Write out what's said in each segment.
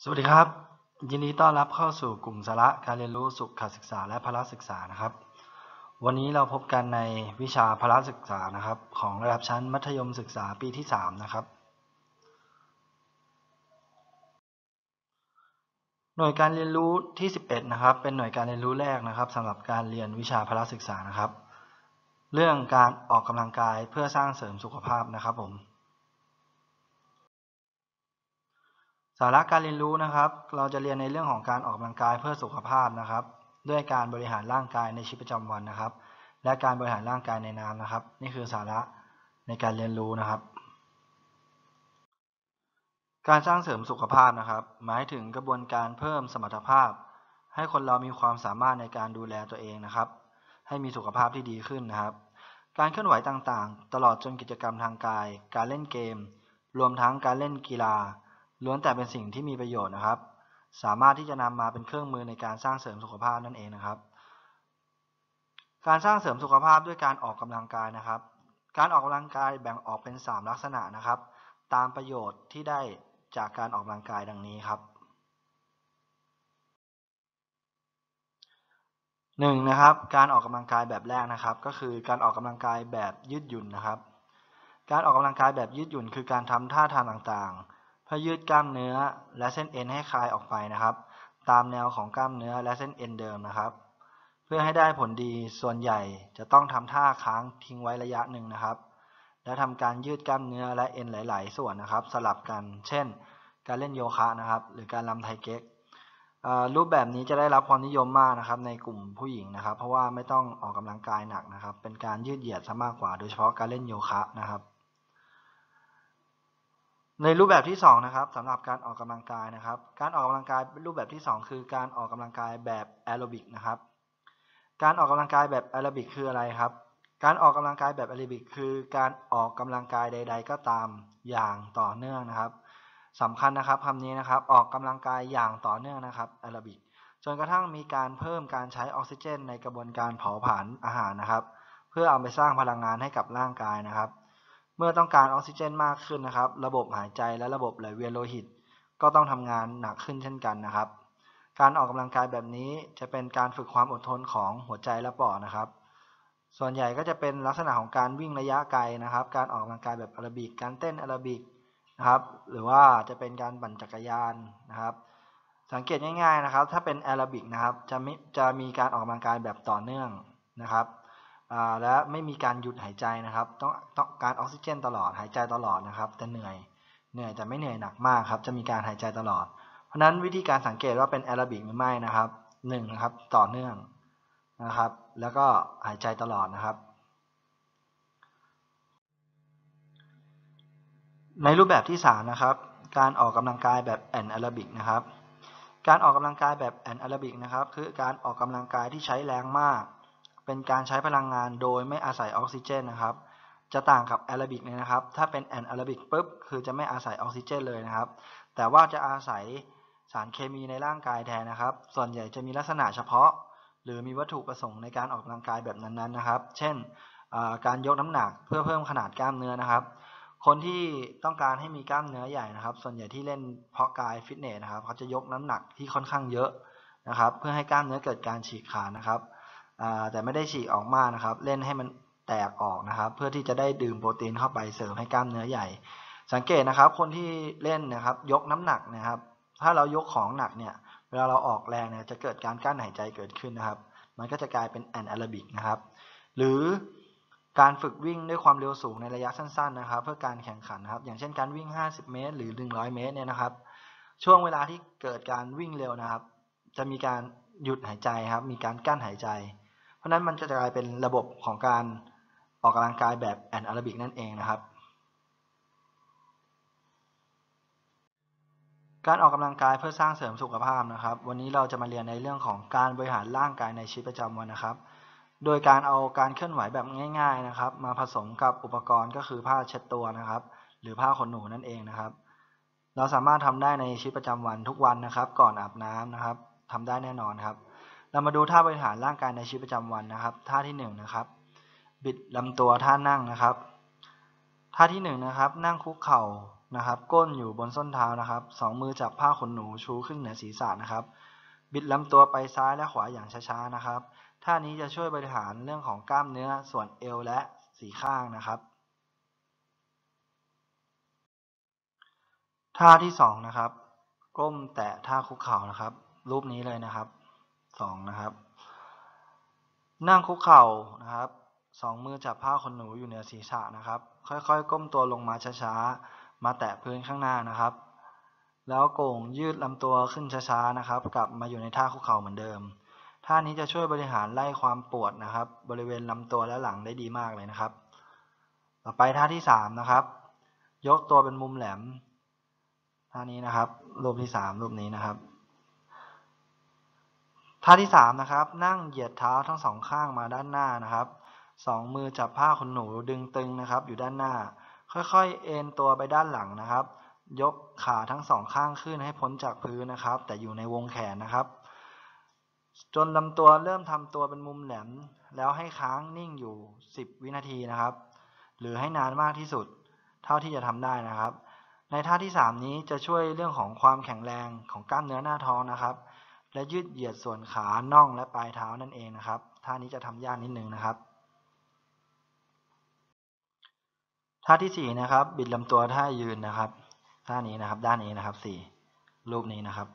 สวัสดีครับยินดีต้อนรับเข้าสู่กลุ่มสาระการเรียนรู้สุขศึกษาและพละศึกษานะครับวันนี้เราพบกันในวิชาพละศึกษานะครับของระดับชั้นมัธยมศึกษาปีที่3นะครับหน่วยการเรียนรู้ที่11นะครับเป็นหน่วยการเรียนรู้แรกนะครับสำหรับการเรียนวิชาพละศึกษานะครับเรื่องการออกกำลังกายเพื่อสร้างเสริมสุขภาพนะครับผมสาระการเรียนรู้นะครับเราจะเรียนในเรื่องของการออกกำลังกายเพื่อสุขภาพนะครับด้วยการบริหารร่างกายในชีวิตประจำวันนะครับและการบริหารร่างกายในน้ำนะครับนี่คือสาระในการเรียนรู้นะครับการสร้างเสริมสุขภาพนะครับหมายถึงกระบวนการเพิ่มสมรรถภาพให้คนเรามีความสามารถในการดูแลตัวเองนะครับให้มีสุขภาพที่ดีขึ้นนะครับการเคลื่อนไหวต่างๆตลอดจนกิจกรรมทางกายการเล่นเกมรวมทั้งการเล่นกีฬาล้วนแต่เป็นสิ่งที่มีประโยชน์นะครับสามารถที่จะนำมาเป็นเครื่องมือในการสร้างเสริมสุขภาพนั่นเองนะครับการสร้างเสริมสุขภาพด้วยการออกกำลังกายนะครับการออกกำลังกายแบ่งออกเป็น3ลักษณะนะครับตามประโยชน์ที่ได้จากการออกกำลังกายดังนี้ครับ1นะครับการออกกำลังกายแบบแรกนะครับก็คือการออกกำลังกายแบบยืดหยุ่นนะครับการออกกำลังกายแบบยืดหยุ่นคือการทำท่าทางต่างๆเพื่อยืดกล้ามเนื้อและเส้นเอ็นให้คลายออกไปนะครับตามแนวของกล้ามเนื้อและเส้นเอ็นเดิมนะครับเพื่อให้ได้ผลดีส่วนใหญ่จะต้องทำท่าค้างทิ้งไว้ระยะหนึ่งนะครับและทำการยืดกล้ามเนื้อและเอ็นหลายๆส่วนนะครับสลับกันเช่นการเล่นโยคะนะครับหรือการรำไทเก๊กรูปแบบนี้จะได้รับความนิยมมากนะครับในกลุ่มผู้หญิงนะครับเพราะว่าไม่ต้องออกกำลังกายหนักนะครับเป็นการยืดเหยียดซะมากกว่าโดยเฉพาะการเล่นโยคะนะครับในรูปแบบที่2นะครับสำหรับการออกกำลังกายนะครับการออกกำลังกายรูปแบบที่2คือการออกกำลังกายแบบแอโรบิกนะครับการออกกำลังกายแบบแอโรบิกคืออะไรครับการออกกำลังกายแบบแอโรบิกคือการออกกำลังกายใดๆก็ตามอย่างต่อเนื่องนะครับสำคัญนะครับคำนี้นะครับออกกำลังกายอย่างต่อเนื่องนะครับแอโรบิกจนกระทั่งมีการเพิ่มการใช้ออกซิเจนในกระบวนการเผาผลาญอาหารนะครับเพื่อเอาไปสร้างพลังงานให้กับร่างกายนะครับเมื่อต้องการออกซิเจนมากขึ้นนะครับระบบหายใจและระบบไหลเวียนโลหิตก็ต้องทำงานหนักขึ้นเช่นกันนะครับการออกกำลังกายแบบนี้จะเป็นการฝึกความอดทนของหัวใจและปอดนะครับส่วนใหญ่ก็จะเป็นลักษณะของการวิ่งระยะไกลนะครับการออกกำลังกายแบบแอโรบิกการเต้นแอโรบิกนะครับหรือว่าจะเป็นการปั่นจักรยานนะครับสังเกตง่ายๆนะครับถ้าเป็นแอโรบิกนะครับจะมีการออกกำลังกายแบบต่อเนื่องนะครับและไม่มีการหยุดหายใจนะครับต้องการออกซิเจนตลอดหายใจตลอดนะครับแต่เหนื่อยแต่ไม่เหนื่อยหนักมากครับจะมีการหายใจตลอดเพราะนั้นวิธีการสังเกตว่าเป็นแอโรบิกหรือไม่นะครับ1นะครับต่อเนื่องนะครับแล้วก็หายใจตลอดนะครับในรูปแบบที่3นะครับการออกกำลังกายแบบแอนแอโรบิกนะครับการออกกำลังกายแบบแอนแอโรบิกนะครับคือการออกกำลังกายที่ใช้แรงมากเป็นการใช้พลังงานโดยไม่อาศัยออกซิเจนนะครับจะต่างกับแอโรบิกเลยนะครับถ้าเป็นแอนแอโรบิกปุ๊บคือจะไม่อาศัยออกซิเจนเลยนะครับแต่ว่าจะอาศัยสารเคมีในร่างกายแทนนะครับส่วนใหญ่จะมีลักษณะเฉพาะหรือมีวัตถุประสงค์ในการออกกำลังกายแบบนั้นๆนะครับเช่นการยกน้ำหนักเพื่อเพิ่มขนาดกล้ามเนื้อนะครับคนที่ต้องการให้มีกล้ามเนื้อใหญ่นะครับส่วนใหญ่ที่เล่นเพาะกายฟิตเนสนะครับเขาจะยกน้ำหนักที่ค่อนข้างเยอะนะครับเพื่อให้กล้ามเนื้อเกิดการฉีกขาดนะครับแต่ไม่ได้ฉีกออกมากนะครับเล่นให้มันแตกออกนะครับเพื่อที่จะได้ดื่มโปรตีนเข้าไปเสริมให้กล้ามเนื้อใหญ่สังเกตนะครับคนที่เล่นนะครับยกน้ำหนักนะครับถ้าเรายกของหนักเนี่ยเวลาเราออกแรงเนี่ยจะเกิดการกั้นหายใจเกิดขึ้นนะครับมันก็จะกลายเป็นแอนแอโรบิกนะครับหรือการฝึกวิ่งด้วยความเร็วสูงในระยะสั้นๆนะครับเพื่อการแข่งขันนะครับอย่างเช่นการวิ่ง50เมตรหรือ100เมตรเนี่ยนะครับช่วงเวลาที่เกิดการวิ่งเร็วนะครับจะมีการหยุดหายใจครับมีการกั้นหายใจเพราะนั้นมันจะกลายเป็นระบบของการออกกำลังกายแบบแอนแอโรบิกนั่นเองนะครับการออกกำลังกายเพื่อสร้างเสริมสุขภาพนะครับวันนี้เราจะมาเรียนในเรื่องของการบริหารร่างกายในชีวิตประจำวันนะครับโดยการเอาการเคลื่อนไหวแบบง่ายๆนะครับมาผสมกับอุปกรณ์ก็คือผ้าเช็ดตัวนะครับหรือผ้าขนหนูนั่นเองนะครับเราสามารถทำได้ในชีวิตประจำวันทุกวันนะครับก่อนอาบน้ำนะครับทำได้แน่นอนครับเรามาดูท่าบริหารร่างกายในชีวิตประจำวันนะครับท่าที่1นะครับบิดลำตัวท่านั่งนะครับท่าที่1นะครับนั่งคุกเข่านะครับก้นอยู่บนส้นเท้านะครับสองมือจับผ้าขนหนูชูขึ้นเหนือศีรษะนะครับบิดลำตัวไปซ้ายและขวาอย่างช้าๆนะครับท่านี้จะช่วยบริหารเรื่องของกล้ามเนื้อส่วนเอวและสีข้างนะครับท่าที่สองนะครับก้มแตะท่าคุกเข่านะครับรูปนี้เลยนะครับ2นะครับนั่งคุกเข่านะครับสองมือจับผ้าขนหนูอยู่เหนือศีรษะนะครับค่อยๆก้มตัวลงมาช้าๆมาแตะพื้นข้างหน้านะครับแล้วโก่งยืดลำตัวขึ้นช้าๆนะครับกลับมาอยู่ในท่าคุกเข่าเหมือนเดิมท่านี้จะช่วยบริหารไล่ความปวดนะครับบริเวณลำตัวและหลังได้ดีมากเลยนะครับต่อไปท่าที่3นะครับยกตัวเป็นมุมแหลมท่านี้นะครับรูปที่3รูปนี้นะครับท่าที่3นะครับนั่งเหยียดเท้าทั้งสองข้างมาด้านหน้านะครับสองมือจับผ้าขนหนูดึงตึงนะครับอยู่ด้านหน้าค่อยๆเอ็นตัวไปด้านหลังนะครับยกขาทั้งสองข้างขึ้นให้พ้นจากพื้นนะครับแต่อยู่ในวงแขนนะครับจนลำตัวเริ่มทำตัวเป็นมุมแหลมแล้วให้ค้างนิ่งอยู่10วินาทีนะครับหรือให้นานมากที่สุดเท่าที่จะทำได้นะครับในท่าที่3นี้จะช่วยเรื่องของความแข็งแรงของกล้ามเนื้อหน้าท้องนะครับและยืดเหยียดส่วนขาน่องและปลายเท้านั่นเองนะครับท่านี้จะทำยากนิดนึงนะครับท่าที่4นะครับบิดลำตัวท่ายืนนะครับท่านี้นะครับด้านนี้นะครับ4รูปนี้นะครับ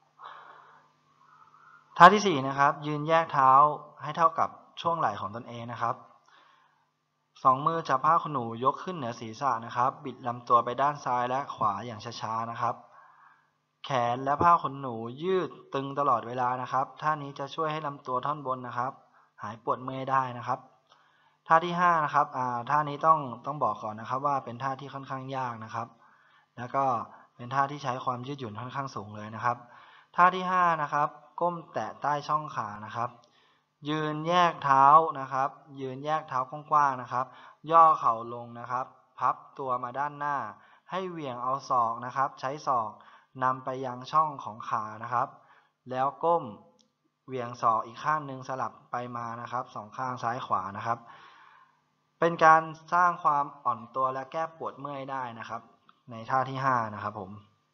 ท่าที่4นะครับยืนแยกเท้าให้เท่ากับช่วงไหล่ของตนเองนะครับสองมือจับผ้าขนหนูยกขึ้นเหนือศีรษะนะครับบิดลำตัวไปด้านซ้ายและขวาอย่างช้าๆนะครับแขนและผ้าขนหนูยืดตึงตลอดเวลานะครับท่านี้จะช่วยให้ลำตัวท่อนบนนะครับหายปวดเมื่อยได้นะครับท่าที่5นะครับท่านี้ต้องบอกก่อนนะครับว่าเป็นท่าที่ค่อนข้างยากนะครับแล้วก็เป็นท่าที่ใช้ความยืดหยุ่นค่อนข้างสูงเลยนะครับท่าที่5นะครับก้มแตะใต้ช่องขานะครับยืนแยกเท้านะครับยืนแยกเท้ากว้างๆนะครับย่อเข่าลงนะครับพับตัวมาด้านหน้าให้เหวี่ยงเอาศอกนะครับใช้ศอกนำไปยังช่องของขานะครับแล้วก้มเหวี่ยงศอกอีกข้างหนึ่งสลับไปมานะครับสองข้างซ้ายขวานะครับเป็นการสร้างความอ่อนตัวและแก้ปวดเมื่อยได้นะครับในท่าที่5นะครับผม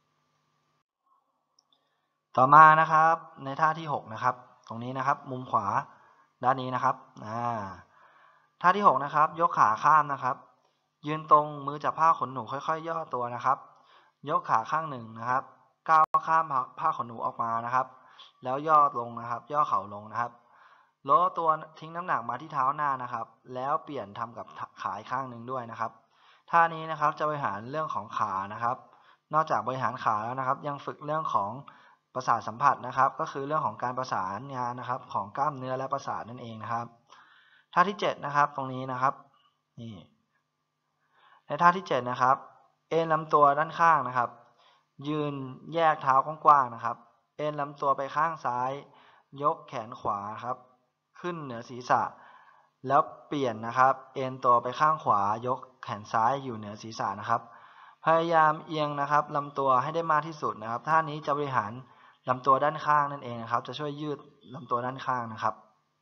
ต่อมานะครับในท่าที่6นะครับตรงนี้นะครับมุมขวาด้านนี้นะครับท่าที่6นะครับยกขาข้ามนะครับยืนตรงมือจับผ้าขนหนูค่อยๆย่อตัวนะครับยกขาข้างหนึ่งนะครับก้าวข้ามผ้าขนหนูออกมานะครับแล้วย่อลงนะครับย่อเข่าลงนะครับโล้ตัวทิ้งน้ำหนักมาที่เท้าหน้านะครับแล้วเปลี่ยนทำกับขาอีกข้างหนึ่งด้วยนะครับท่านี้นะครับจะบริหารเรื่องของขานะครับนอกจากบริหารขาแล้วนะครับยังฝึกเรื่องของประสาทสัมผัสนะครับก็คือเรื่องของการประสานงานนะครับของกล้ามเนื้อและประสาทนั่นเองนะครับท่าที่7นะครับตรงนี้นะครับนี่ในท่าที่7นะครับเอ็นลำตัวด้านข้างนะครับยืนแยกเท้ากว้างๆนะครับเอ็นลำตัวไปข้างซ้ายยกแขนขวาครับขึ้นเหนือศีรษะแล้วเปลี่ยนนะครับเอ็นตัวไปข้างขวายกแขนซ้ายอยู่เหนือศีรษะนะครับพยายามเอียงนะครับลำตัวให้ได้มากที่สุดนะครับท่านี้จะบริหารลำตัวด้านข้างนั่นเองนะครับจะช่วยยืดลำตัวด้านข้างนะครับ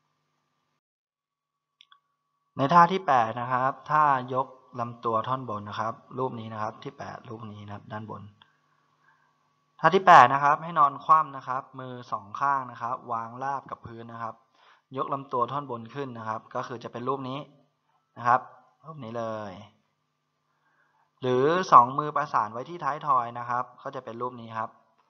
ในท่าที่8นะครับท่ายกลำตัวท่อนบนนะครับรูปนี้นะครับที่8รูปนี้นะครับด้านบนท่าที่8นะครับให้นอนคว่ำนะครับมือ2ข้างนะครับวางราบกับพื้นนะครับยกลำตัวท่อนบนขึ้นนะครับก็คือจะเป็นรูปนี้นะครับรูปนี้เลยหรือ2มือประสานไว้ที่ท้ายทอยนะครับก็จะเป็นรูปนี้ครับ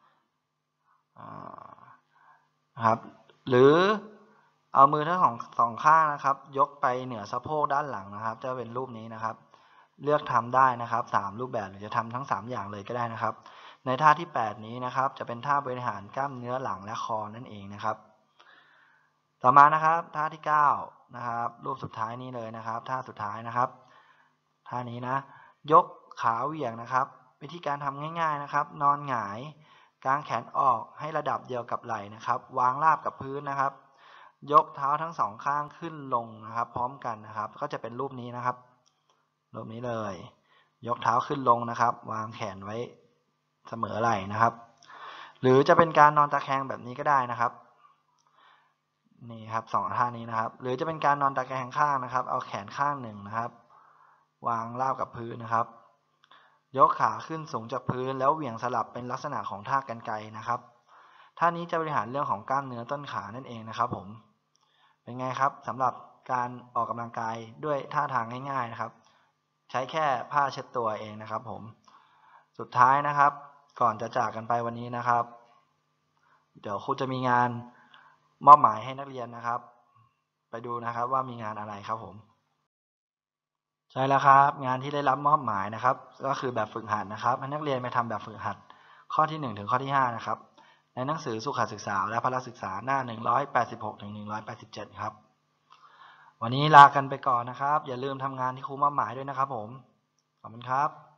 นะครับหรือเอามือทั้งสองข้างนะครับยกไปเหนือสะโพกด้านหลังนะครับจะเป็นรูปนี้นะครับเลือกทำได้นะครับ3รูปแบบหรือจะทำทั้ง3อย่างเลยก็ได้นะครับในท่าที่8นี้นะครับจะเป็นท่าบริหารกล้ามเนื้อหลังและคอนั่นเองนะครับต่อมานะครับท่าที่9นะครับรูปสุดท้ายนี้เลยนะครับท่าสุดท้ายนะครับท่านี้นะยกขาเหวี่ยงนะครับวิธีการทำง่ายๆนะครับนอนหงายกางแขนออกให้ระดับเดียวกับไหล่นะครับวางราบกับพื้นนะครับยกเท้าทั้งสองข้างขึ้นลงนะครับพร้อมกันนะครับก็จะเป็นรูปนี้นะครับรูปนี้เลยยกเท้าขึ้นลงนะครับวางแขนไว้เสมอไหล่นะครับหรือจะเป็นการนอนตะแคงแบบนี้ก็ได้นะครับนี่ครับ2ท่านี้นะครับหรือจะเป็นการนอนตะแคงข้างนะครับเอาแขนข้างหนึ่งนะครับวางราบกับพื้นนะครับยกขาขึ้นสูงจากพื้นแล้วเหวี่ยงสลับเป็นลักษณะของท่ากรรไกรนะครับท่านี้จะบริหารเรื่องของกล้ามเนื้อต้นขานั่นเองนะครับผมเป็นไงครับสำหรับการออกกำลังกายด้วยท่าทางง่ายๆนะครับใช้แค่ผ้าเช็ดตัวเองนะครับผมสุดท้ายนะครับก่อนจะจากกันไปวันนี้นะครับเดี๋ยวครูจะมีงานมอบหมายให้นักเรียนนะครับไปดูนะครับว่ามีงานอะไรครับผมใช่แล้วครับงานที่ได้รับมอบหมายนะครับก็คือแบบฝึกหัดนะครับให้นักเรียนไปทำแบบฝึกหัดข้อที่1ถึงข้อที่5นะครับในหนังสือสุขศึกษาและพละศึกษาหน้า186ถึง187ครับวันนี้ลากันไปก่อนนะครับอย่าลืมทำงานที่ครูมอบหมายด้วยนะครับผมขอบคุณครับ